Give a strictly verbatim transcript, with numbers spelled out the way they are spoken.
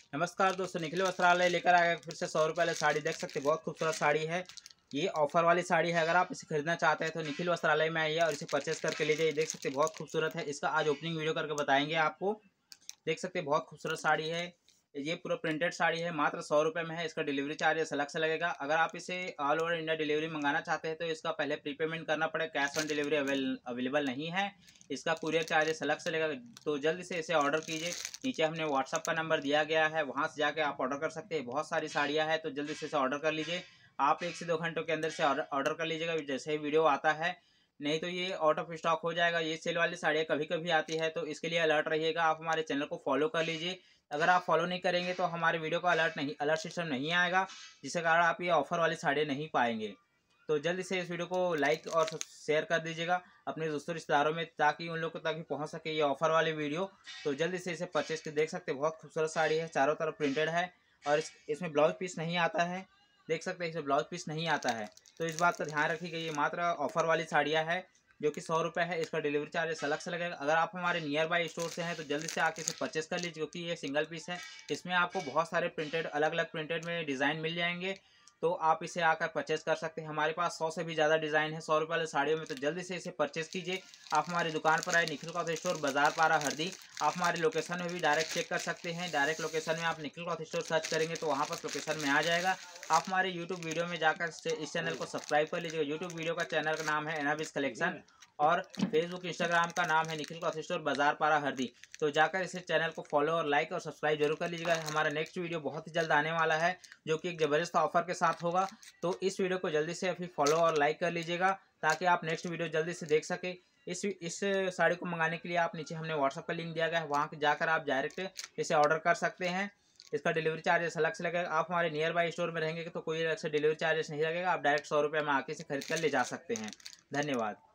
नमस्कार दोस्तों, निखिल वस्त्रालय लेकर आ गए फिर से सौ रुपये वाली साड़ी। देख सकते हैं बहुत खूबसूरत साड़ी है। ये ऑफर वाली साड़ी है। अगर आप इसे खरीदना चाहते हैं तो निखिल वस्त्रालय में आइए और इसे परचेस करके लीजिए। देख सकते हैं बहुत खूबसूरत है। इसका आज ओपनिंग वीडियो करके बताएंगे आपको। देख सकते हैं बहुत खूबसूरत साड़ी है। ये पूरा प्रिंटेड साड़ी है, मात्र सौ रुपये में है। इसका डिलीवरी चार्जेस अलग से लगेगा। अगर आप इसे ऑल ओवर इंडिया डिलीवरी मंगाना चाहते हैं तो इसका पहले प्री पेमेंट करना पड़ेगा। कैश ऑन डिलीवरी अवेलेबल नहीं है। इसका कुरियर चार्जेस अलग से लगेगा। तो जल्दी से इसे ऑर्डर कीजिए। नीचे हमने व्हाट्सअप का नंबर दिया गया है, वहाँ से जाके आप ऑर्डर कर सकते हैं। बहुत सारी साड़ियाँ हैं तो जल्दी से इसे ऑर्डर कर लीजिए। आप एक से दो घंटों के अंदर से ऑर्डर कर लीजिएगा जैसे ही वीडियो आता है, नहीं तो ये आउट ऑफ स्टॉक हो जाएगा। ये सेल वाली साड़ियाँ कभी कभी आती है तो इसके लिए अलर्ट रहिएगा। आप हमारे चैनल को फॉलो कर लीजिए। अगर आप फॉलो नहीं करेंगे तो हमारे वीडियो का अलर्ट नहीं अलर्ट सिस्टम नहीं आएगा, जिसके कारण आप ये ऑफर वाली साड़ियाँ नहीं पाएंगे। तो जल्दी से इस वीडियो को लाइक और शेयर कर दीजिएगा अपने दोस्तों रिश्तेदारों में, ताकि उन लोगों तक भी पहुंच सके ये ऑफर वाली वीडियो। तो जल्दी से इसे परचेज कर देख सकते हैं। बहुत खूबसूरत साड़ी है, चारों तरफ प्रिंटेड है और इस, इसमें ब्लाउज पीस नहीं आता है। देख सकते हैं इसमें ब्लाउज पीस नहीं आता है, तो इस बात का ध्यान रखिएगा। ये मात्र ऑफर वाली साड़ियाँ है जो कि सौ रुपये है। इसका डिलीवरी चार्जेस अलग से लगेगा। अगर आप हमारे नियर बाय स्टोर से हैं तो जल्दी से आके इसे परचेस कर लीजिए, क्योंकि ये सिंगल पीस है। इसमें आपको बहुत सारे प्रिंटेड अलग अलग प्रिंटेड में डिज़ाइन मिल जाएंगे, तो आप इसे आकर परचेस कर सकते हैं। हमारे पास सौ से भी ज़्यादा डिज़ाइन है सौ रुपये वाली साड़ियों में। तो जल्दी से इसे परचेस कीजिए। आप हमारी दुकान पर आए, निखिल क्लॉथ स्टोर, बाजार पारा, हरदी। आप हमारे लोकेशन में भी डायरेक्ट चेक कर सकते हैं। डायरेक्ट लोकेशन में आप निखिल क्लॉथ स्टोर सर्च करेंगे तो वहाँ पर लोकेशन में आ जाएगा। आप हमारे यूट्यूब वीडियो में जाकर इस चैनल को सब्सक्राइब कर लीजिएगा। यूट्यूब वीडियो का चैनल का नाम है एनाबिस कलेक्शन और फेसबुक इंस्टाग्राम का नाम है निखिल क्लॉथ स्टोर, बाजार पारा, हरदी। तो जाकर इस चैनल को फॉलो और लाइक और सब्सक्राइब जरूर कर लीजिएगा। हमारा नेक्स्ट वीडियो बहुत ही जल्द आने वाला है, जो कि एक ज़बरदस्त ऑफर के साथ होगा। तो इस वीडियो को जल्दी से अभी फॉलो और लाइक कर लीजिएगा, ताकि आप नेक्स्ट वीडियो जल्दी से देख सके। इस इस साड़ी को मंगाने के लिए आप नीचे हमने व्हाट्सअप का लिंक दिया गया है, वहाँ जाकर आप डायरेक्ट इसे ऑर्डर कर सकते हैं। इसका डिलीवरी चार्जेस अलग से लगेगा। आप हमारे नियर बाय स्टोर में रहेंगे तो कोई अलग से डिलीवरी चार्जेस नहीं लगेगा। आप डायरेक्ट सौ रुपये में आके इसे खरीद कर ले जा सकते हैं। धन्यवाद।